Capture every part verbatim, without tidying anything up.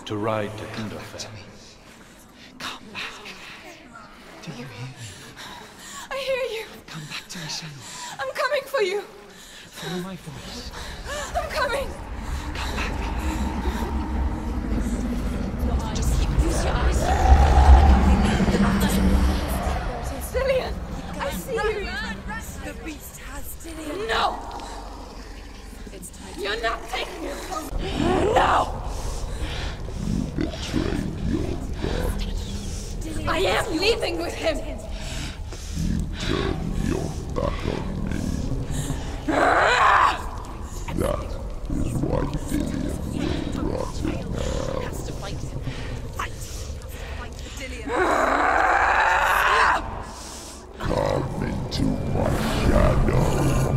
to ride to Hinderfell. Come back. Do you hear me? I hear you. Come back to me, Senua. I'm coming for you. Follow my voice. I'm coming. Come back. Just keep use your eyes. Cillian, I see you. The beast has Dillian. No. It's time. You're not taking it from me. No. I am leaving with him. Turn your back on me. That is why Dillian will rot it now. Has to fight him. Fight. Fight for Dillian. Come into my shadow.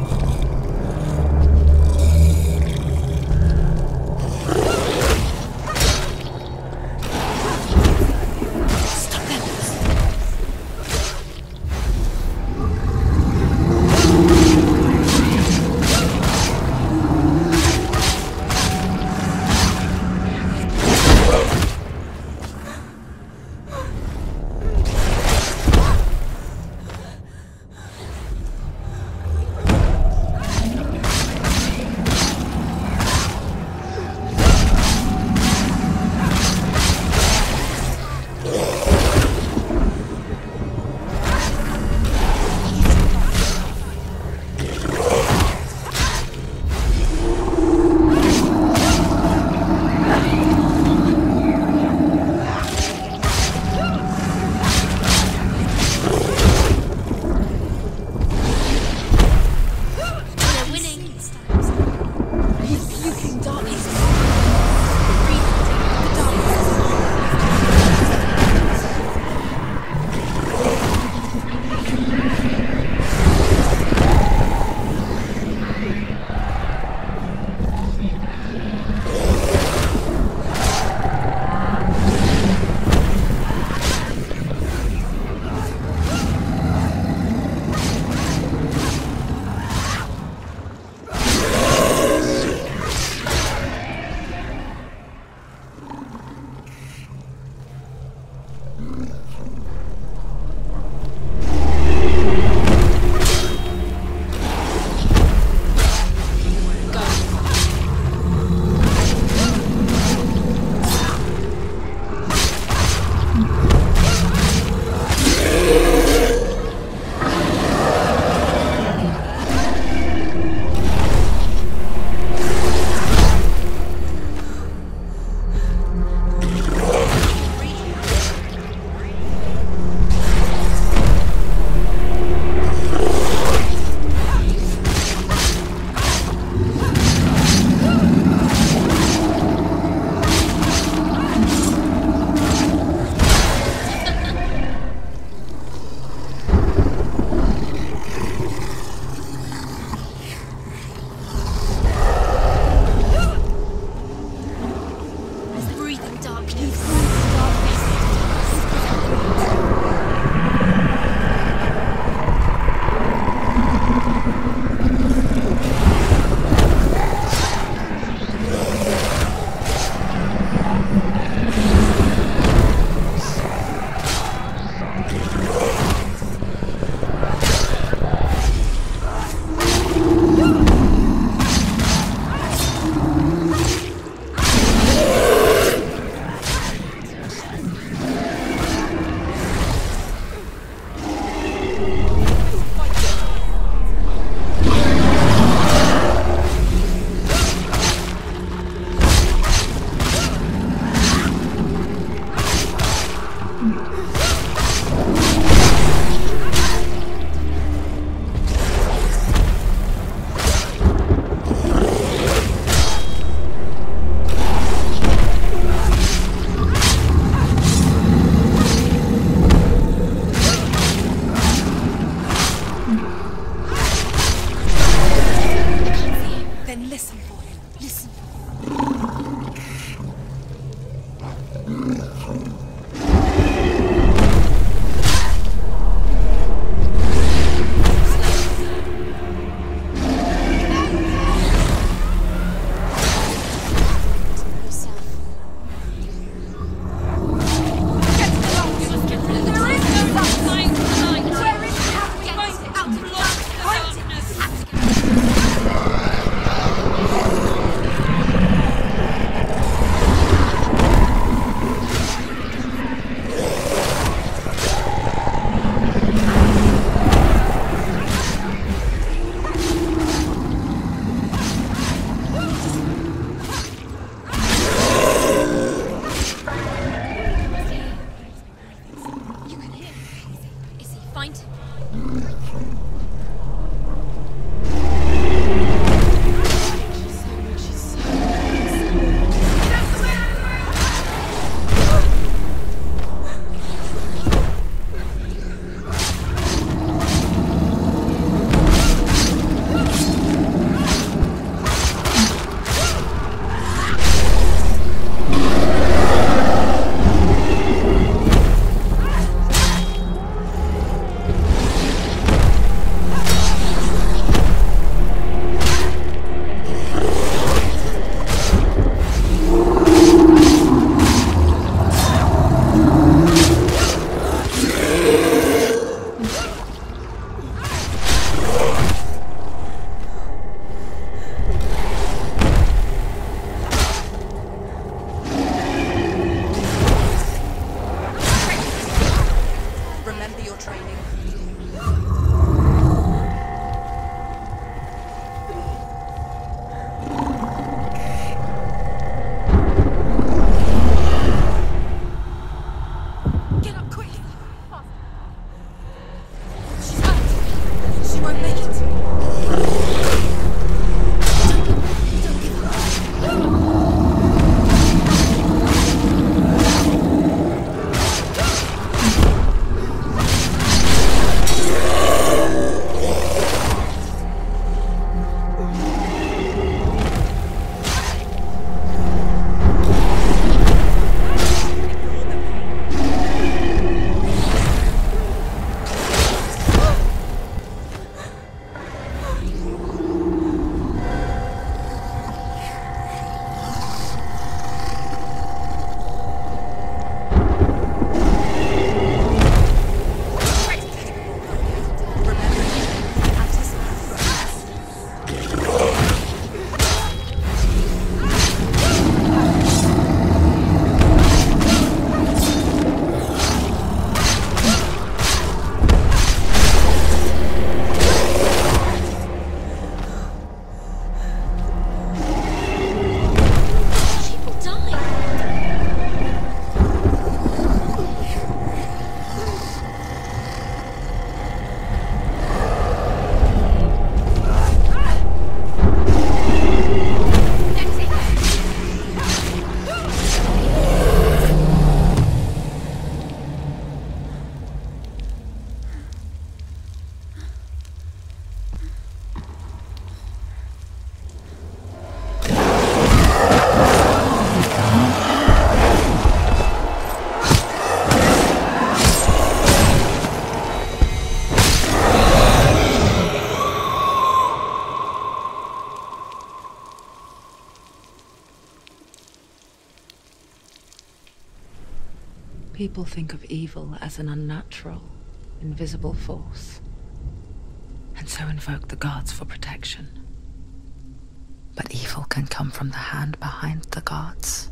people think of evil as an unnatural, invisible force, and so invoke the gods for protection. But evil can come from the hand behind the gods.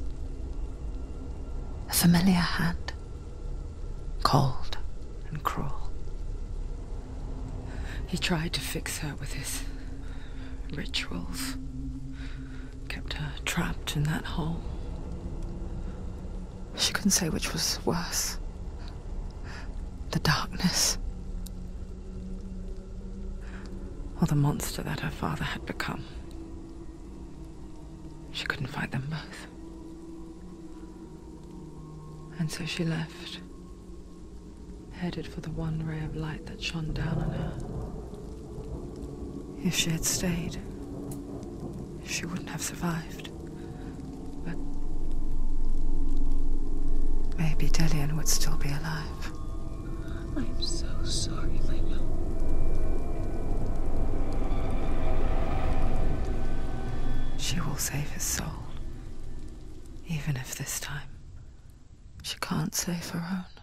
A familiar hand, cold and cruel. He tried to fix her with his rituals, kept her trapped in that hole. She couldn't say which was worse. The darkness, or the monster that her father had become. She couldn't fight them both. And so she left, headed for the one ray of light that shone down on her. If she had stayed, she wouldn't have survived. But maybe Dillion would still be alive. I'm so sorry, Layla. She will save his soul, even if this time she can't save her own.